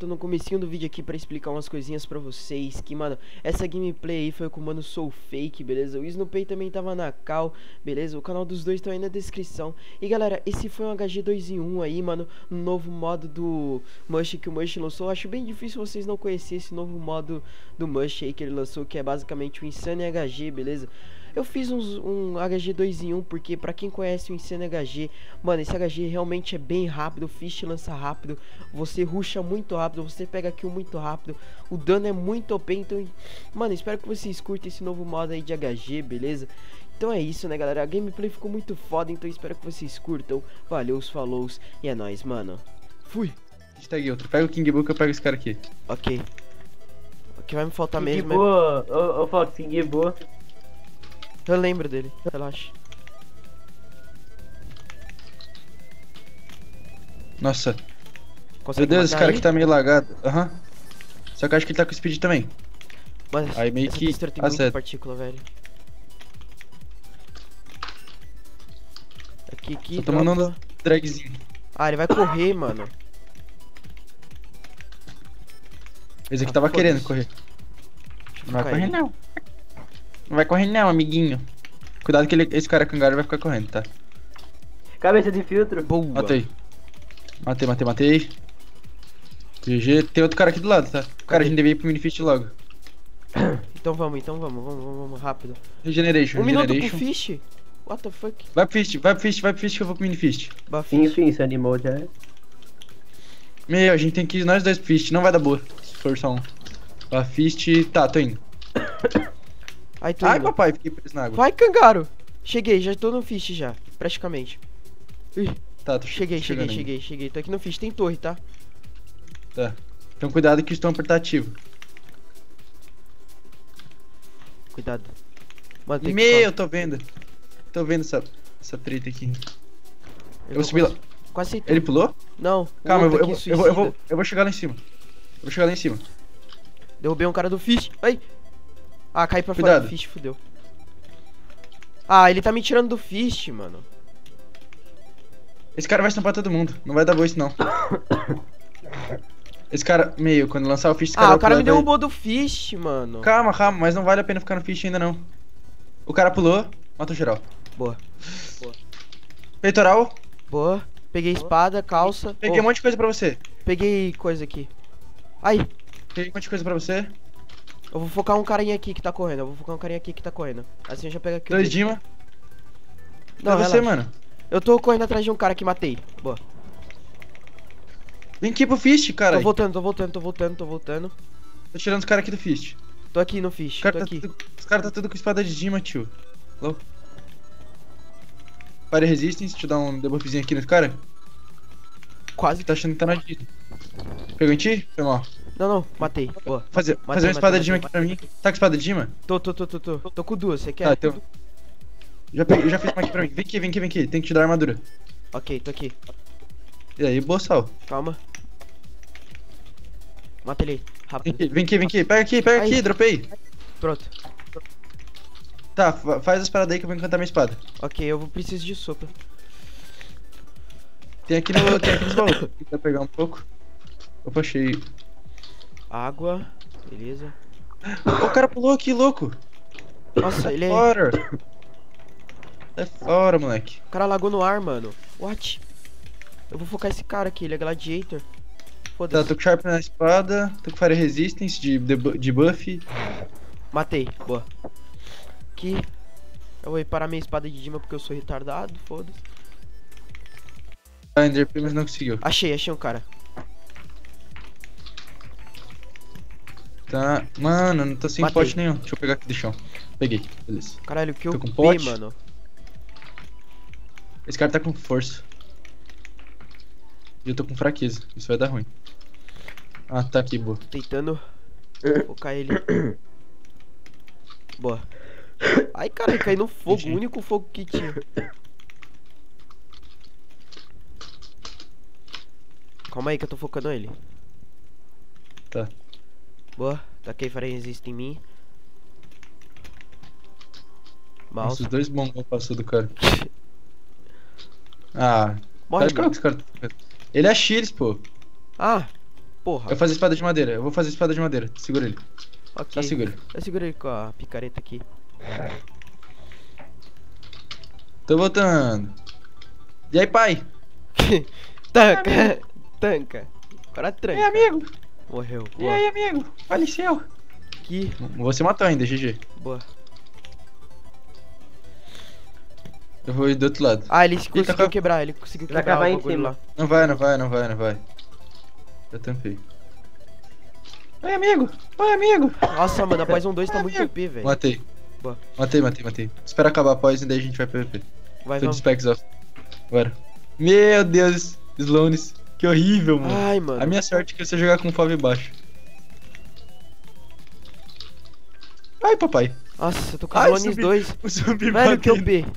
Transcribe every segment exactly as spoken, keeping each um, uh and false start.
tô no comecinho do vídeo aqui pra explicar umas coisinhas pra vocês. Que, mano, essa gameplay aí foi com o mano Soul Fake, beleza? O Snoopy também tava na cal, beleza? O canal dos dois tá aí na descrição. E, galera, esse foi um H G dois em um aí, mano. Um novo modo do Mush que o Mush lançou. Acho bem difícil vocês não conhecerem esse novo modo do Mush aí que ele lançou, que é basicamente o Insane H G, beleza? Eu fiz uns, um H G dois em um porque, pra quem conhece o Insane H G, mano, esse H G realmente é bem rápido, o Fist lança rápido, você rusha muito rápido, você pega kill muito rápido, o dano é muito O P, então, mano, espero que vocês curtem esse novo modo aí de H G, beleza? Então é isso, né, galera, a gameplay ficou muito foda, então espero que vocês curtam, valeu, os fallows, e é nóis, mano. Fui! Hashtag outro, pega o King Boo que eu pego esse cara aqui. Ok. O que vai me faltar King mesmo Boo, ô, ô Fox, King Boo. Eu lembro dele, relaxa. Nossa, Consegue meu Deus, esse matar cara ele? aqui tá meio lagado. Aham. Uhum. Só que eu acho que ele tá com speed também. Mano, Aí meio essa que textura tem muita acerta. partícula, velho. Aqui, aqui, Só tô mandando dropa. um dragzinho. Ah, ele vai correr, mano. Esse aqui Ah, tava foda-se. querendo correr. Deixa eu Não vai focar correr ele. não. Não vai correr não, amiguinho. Cuidado que ele, esse cara cangário vai ficar correndo, tá? Cabeça de filtro. Boa. Matei. Matei, matei, matei. G G. Tem outro cara aqui do lado, tá? Cara, a gente devia ir pro Minifist logo. Então vamos, então vamos, vamos, vamos, vamos, rápido. Regeneration, Um minuto pro regeneration. fish? What the fuck? Vai pro Fist, vai pro Fist, vai pro Fist que eu vou pro Minifist. Buff. Enfim, esse animal já é. Meu, a gente tem que ir nós dois pro Fist, não vai dar boa. Se for só um. Pra Fist, tá, tô indo. Ai, tô Ai, indo. papai, fiquei preso na água. Vai, Cangaro. Cheguei, já tô no fish já, praticamente. Ih, Tá, tô cheguei, cheguei, chegando cheguei, cheguei. Tô aqui no fish, tem torre, tá? ainda. Tá. Então cuidado que o Stone tá ativo. Cuidado. Mano, tem que Meu, ficar- tô vendo. Tô vendo essa, essa treta aqui. Eu Eu tô subi quase- lá. Quase sei tudo. Ele pulou? Não, o Calma, eu vou, outro eu, aqui, vou, eu, vou, eu, vou, suicida. eu vou chegar lá em cima. Eu vou chegar lá em cima. Derrubei um cara do fish. Ai. Ah, caí pra fora Cuidado. do fish, fudeu. Ah, ele tá me tirando do fish, mano. Esse cara vai estampar todo mundo. Não vai dar boa isso, não. Esse cara, meio, quando lançar o Fish, esse cara Ah, vai o cara pular me e vai- derrubou do fish, mano. Calma, calma, mas não vale a pena ficar no Fish ainda, não. O cara pulou, matou geral. Boa. Peitoral, Boa. Peguei espada, calça. peguei um Oh, monte de coisa pra você. peguei coisa aqui. Ai, Peguei um monte de coisa pra você. eu vou focar um carinha aqui que tá correndo. Eu vou focar um carinha aqui que tá correndo. Assim eu já pego aqui o Dois dele. Dima. Não, Pra você, relaxa. mano. Eu tô correndo atrás de um cara que matei. Boa. Vem aqui pro Fish, cara. Tô voltando, tô voltando, tô voltando, tô voltando. Tô tirando os caras aqui do Fish. Tô aqui no fish, Os tô caras tá, aqui. tudo- os cara tá tudo com espada de Dima, tio. Louco. Fire Resistance, deixa eu dar um debuffzinho aqui nesse cara. Quase. Tá achando que tá na Dima. Pegou em ti? Foi mal. Não, não, matei. Boa. Fazer, Matei, fazer uma espada matei, de Dima matei. aqui pra mim. Tá com espada de Dima? Tô, tô, tô, tô, tô. Tô com duas, você quer? Tá, então. Já, peguei, já fiz uma aqui pra mim. Vem aqui, vem aqui, vem aqui. Tem que te dar armadura. Ok, tô aqui. E aí, boa sal. Calma. Mata ele aí, Vem rápido. aqui, vem aqui, vem aqui. Pega aqui, pega Aí. aqui, dropei. Pronto. Tá, fa- faz as paradas aí que eu vou encantar minha espada. Ok, eu vou preciso de sopa. Tem aqui no. Tem aqui nos baús. Quer pegar um pouco? Opa, achei. Água. Beleza. O cara pulou aqui, louco. Nossa, ele é... Fora. Sai fora, moleque. O cara lagou no ar, mano. What? Eu vou focar esse cara aqui, ele é gladiator. Tá, Foda-se. tô com Sharp na espada. Tô com Fire Resistance de, debu- de buff. Matei, boa. Aqui. Eu vou reparar minha espada de Dima porque eu sou retardado, foda-se. Ah, Ender Pearl, mas não conseguiu. Achei, achei um cara. Tá. Mano, não tô sem Matei. pote nenhum. Deixa eu pegar aqui do chão. Peguei, beleza. Caralho, que eu Tô com B, pote? mano. Esse cara tá com força. E eu tô com fraqueza. Isso vai dar ruim. Ah, tá aqui, boa. Tentando focar ele. Boa. Ai, cara, cai no fogo. G G. O único fogo que tinha. Calma aí que eu tô focando ele. Tá. Boa. Taquei Fire Resist em mim. Nossa, Mouse. os dois bombons passou do cara. Ah, Morre, cara, mano. que esse cara tá fazendo? Ele é Achiles, pô. Ah, Porra. Eu vou fazer espada de madeira. Eu vou fazer espada de madeira. Segura ele. Ok. Só segura. Eu seguro ele com a picareta aqui. Tô voltando. E aí, pai? Tanca. Tanca. Agora tranca. E aí, amigo? Morreu. E Boa. aí, amigo? Faleceu. Aqui. Você matou ainda, G G. Boa. Eu vou ir do outro lado. Ah, ele Eita, conseguiu cara. quebrar. Ele conseguiu Vai quebrar acabar o em bagulho cima. lá. Não vai, não vai, não vai, não vai. Eu tampei. Oi, amigo. Oi, amigo. Nossa, mano, a Poison dois tá Ai, muito amigo. O P, velho. Matei. Boa. Matei, matei, matei. Espera acabar a Poison e daí a gente vai P V P. Vai, Tô de vamos. specs off. Bora. Meu Deus, Slones. Que horrível, mano. Ai, mano. A minha sorte é que você jogar com F O V baixo. Ai, papai. Nossa, eu tô com Ai, Slones zumbi. dois. O zumbi Velho, que O batendo. P.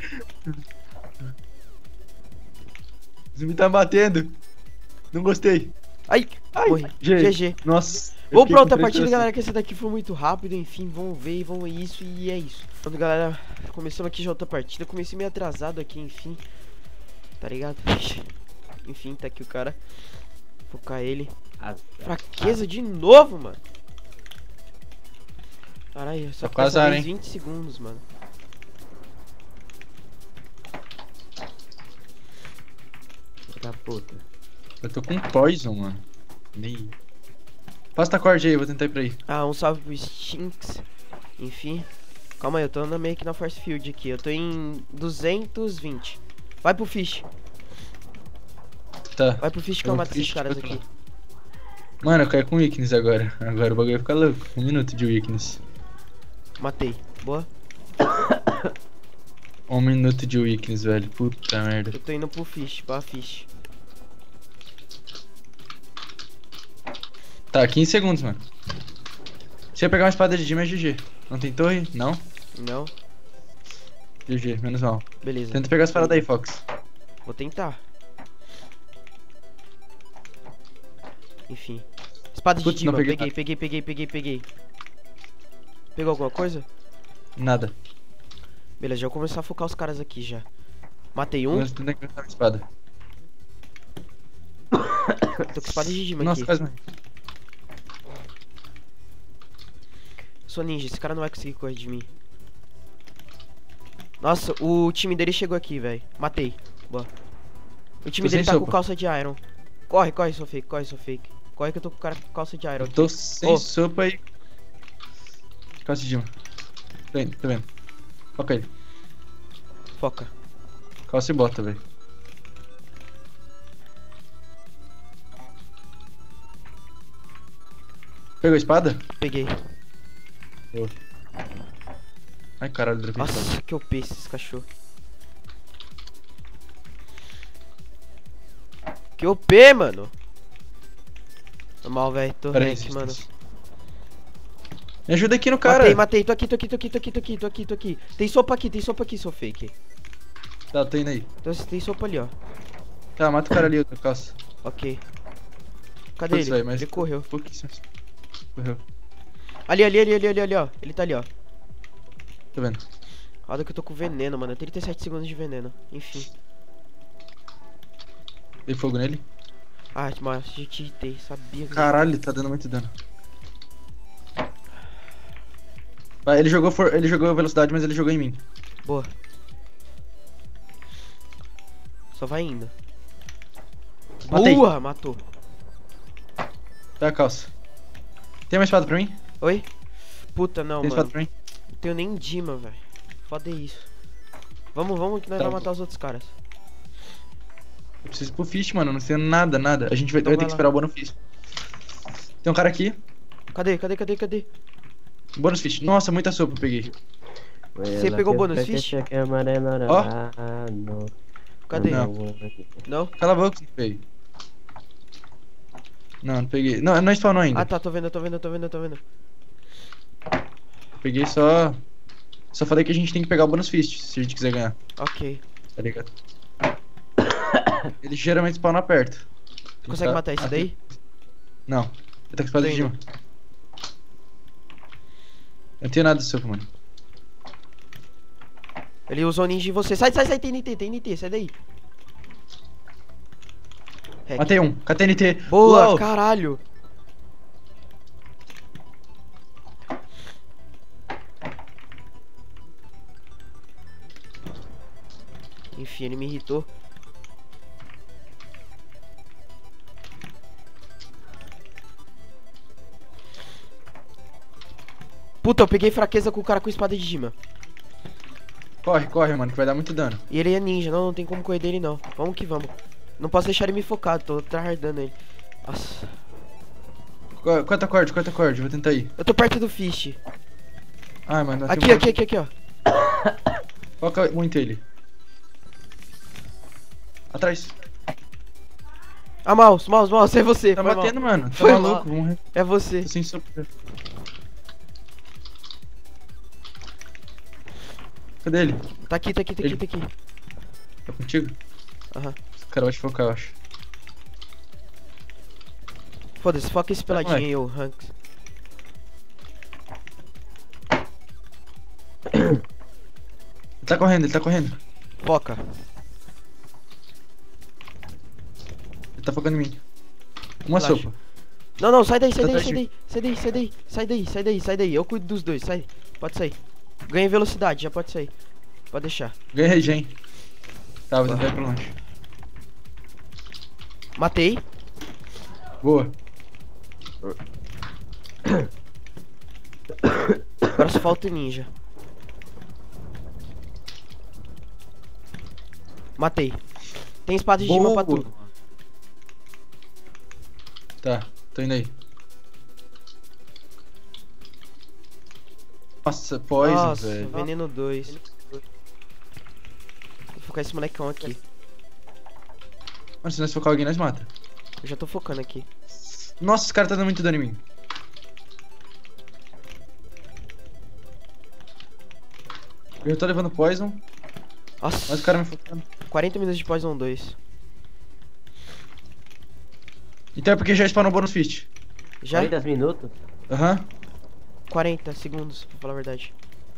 O zumbi tá batendo. Não gostei. Ai, Ai, morri. G. G G. Nossa. eu Vamos fiquei pra outra com partida, três galera, que essa daqui foi muito rápido, enfim, vamos ver e vamos isso e é isso. Pronto, galera, começamos aqui já outra partida, comecei meio atrasado aqui, enfim, tá ligado? Enfim, tá aqui o cara, focar ele. Fraqueza de novo, mano. Caralho, só Tá que com dessa azar, vez hein? vinte segundos, mano. Da puta. Eu tô com Poison, mano. Nem. Passa a corda aí, eu vou tentar ir pra aí. Ah, um salve pro Stinks, enfim. Calma aí, eu tô andando meio que na Force Field aqui, eu tô em duzentos e vinte. Vai pro Fish. Tá. Vai pro Fish que eu Eu mato esses fiz, caras tipo, aqui. Mano, eu caio com weakness agora. Agora o bagulho vai ficar louco. Um minuto de weakness. Matei. Boa. Um minuto de weakness, velho. Puta merda. Eu tô indo pro Fish, pra Fish. Tá, quinze segundos, mano. Se eu pegar uma espada de Jim é G G. Não tem torre? Não? Não? G G, menos mal. Beleza. Tenta pegar as paradas aí, Fox. Vou tentar. Enfim. Espada de Putz, diva. não peguei Peguei, nada. peguei, peguei, peguei, peguei. Pegou alguma coisa? Nada. Beleza, já vou começar a focar os caras aqui já. Matei um. Mas tenta pegar a espada. Tô com espada de diva Nossa, aqui. quase morri. Sou ninja, esse cara não vai conseguir correr de mim. Nossa, o time dele chegou aqui, velho. Matei. Boa. O time Tô dele sem tá com sopa. calça de iron. Corre, corre, sou fake, corre, sou fake. Corre que eu tô com o cara com calça de iron Eu aqui. tô sem Ô. sopa e. Calça de Jim. Tô indo, tô vendo. Foca ele. Foca. Calça e bota, velho. Pegou a espada? Peguei. Ai, caralho, dropei a espada. Nossa, que O P esses cachorros. Que O P, mano. Normal, velho. Tô Pera aí, hack, mano. assistência. Me ajuda aqui no cara. Matei, matei. Tô aqui, tô aqui, tô aqui, tô aqui, tô aqui, tô aqui, tô aqui. Tem sopa aqui, tem sopa aqui, sou fake. Tá, tô indo aí. Então, tem sopa ali, ó. Tá, mata o cara ali, outra calça. Ok. Cadê Putz, ele? velho, mas- Ele correu. Pouquíssimo. Correu. Ali, ali, ali, ali, ali, ali, ó. Ele tá ali, ó. Tô vendo. Olha que eu tô com veneno, mano. trinta e sete segundos de veneno. Enfim. Dei fogo nele. Ah, mas cheatei, sabia. que- Caralho, tá dando muito dano. Vai, ele jogou for... ele jogou velocidade, mas ele jogou em mim. Boa. Só vai indo. Matei. Boa, matou. Tá, calça. Tem uma espada pra mim? Oi? Puta, não, Tem mano. espada pra mim? Não tenho nem Dima, velho. Foda isso. Vamos, vamos que nós Tá. vamos matar os outros caras. Eu preciso ir pro fish, mano. Não sei nada, nada. A gente vai, Então vai vai ter que lá. esperar o bônus fish. Tem um cara aqui. Cadê, cadê, cadê, cadê? Bônus fish. Nossa, muita sopa eu peguei. Você pegou o bônus fish? Ó. Cadê? Não. Não? Cala a boca, feio. Não, não peguei. Não, não spawnou ainda. Ah, tá, tô vendo, tô vendo, tô vendo, tô vendo. Peguei só. Só falei que a gente tem que pegar o bônus fist se a gente quiser ganhar, Ok. tá ligado? Ele geralmente spawna perto. Consegue Tá- matar esse daí? Não. Eu tô com espada Tô de indo. Dima. Eu não tenho nada de sopa, mano. Ele usou ninja em você. Sai, sai, sai, tem N T, tem N T, sai daí. Hack. Matei um. K T N T. Boa, Uou. caralho. Enfim, ele me irritou. Puta, eu peguei fraqueza com o cara com espada de Dima. Corre, corre, mano, que vai dar muito dano. E ele é ninja, não, não tem como correr dele não. Vamos que vamos. Não posso deixar ele me focar, tô tryhardando ele. Nossa. Co- Corta a corda, corta a corda, vou tentar ir. Eu tô perto do Fish. Ai, mano, Aqui, aqui, aqui, aqui, ó. Foca muito ele. Atrás. Ah, mouse, mouse, mouse, é você. Tá foi batendo, mal. mano. Tá Foi maluco, mal. vamos morrer. É você. Tô sem sopa. Cadê ele? Tá aqui, tá aqui, tá aqui, Ele- tá aqui. Tá contigo? Aham. Esse cara vai te focar, eu acho. Foda-se, foca esse peladinho Vai. aí, ô Hanks. Ele tá correndo, ele tá correndo. Foca. Ele tá focando em mim. Uma Relaxa. sopa. Não, não, sai daí, sai Tá daí, atrás sai de daí, sai daí, sai daí, sai daí, sai daí, sai daí. Eu cuido dos dois, sai. Pode sair. Ganha velocidade, já pode sair. Pode deixar. Ganhei regen. Tá, vou tentar ir pra longe. Matei. Boa. Agora só falta o ninja. Matei. Tem espada de Dima pra Boa. tu. Tá, tô indo aí. Nossa, poison, Nossa, velho. veneno dois. Vou focar esse molecão aqui. Mano, se nós focar alguém, nós mata. Eu já tô focando aqui. Nossa, esse cara tá dando muito dano em mim. Eu tô levando poison, Nossa, mas o cara me focando. quarenta minutos de Poison dois. Então é porque já spawnou bônus fist. Já? quarenta minutos? Aham. quarenta segundos, pra falar a verdade.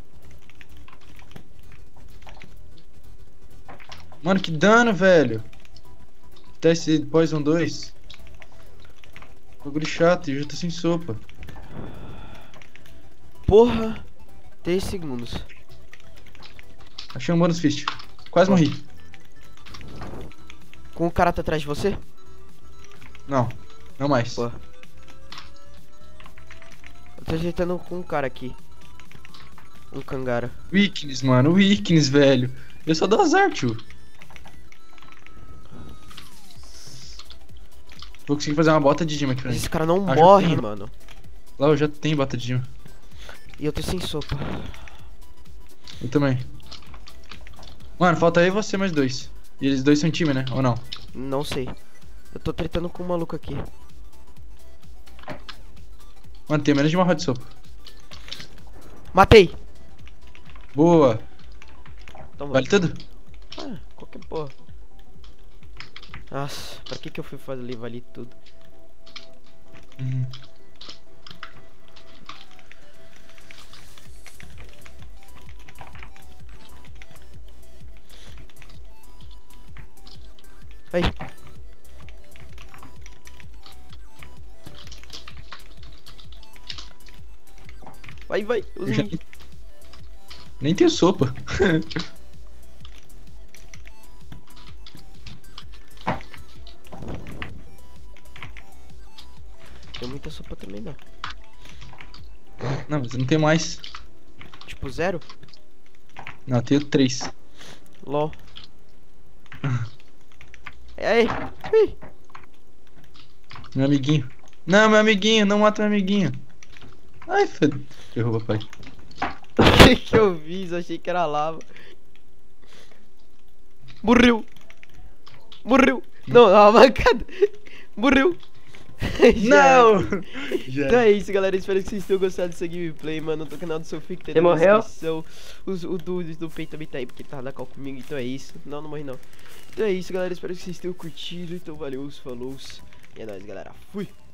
Mano, que dano, velho. Até esse poison dois. Bagulho chato, eu já tô sem sopa. Porra, três segundos. Achei um bônus fist. Quase morri. Com o cara tá atrás de você? Não, não mais. Pô. Eu tô ajeitando com um cara aqui. Um cangara. Weakness, mano, weakness, velho. Eu só dou azar, tio. Vou conseguir fazer uma bota de Dima aqui pra mim. Esse cara não Ah, já morre, tenho. mano. Lá eu já tenho bota de Dima. E eu tô sem sopa. Eu também. Mano, falta eu e você mais dois. E eles dois são time, né? Ou não? Não sei. Eu tô tretando com um maluco aqui. Mano, tem menos de uma roda de sopa. Matei! Boa. Toma. Vale tudo? Ah, qualquer porra. Nossa, pra que que eu fui fazer ali vale tudo? Uhum. Aí. Vai, vai. Usa Eu já... mim. Nem tenho sopa. Tem muita sopa também não. Não, mas eu não tenho mais. Tipo zero? Não, eu tenho três. LOL. É aí. Ih. Meu amiguinho. Não, meu amiguinho, não mata meu amiguinho. Ai, filho. Ferrou, papai. O que que eu fiz? Eu achei que era lava. Morreu. Morreu. Não, é uma mancada. Morreu. Já Não! Então é isso, galera. Espero que vocês tenham gostado dessa gameplay, mano. No canal do Sofia que tem Você na morreu? descrição. Os, o do, do Pei também tá aí, porque tá na cal comigo. Então é isso. Não, não morri não. Então é isso, galera. Espero que vocês tenham curtido. Então valeu, falou. E é nóis, galera. Fui.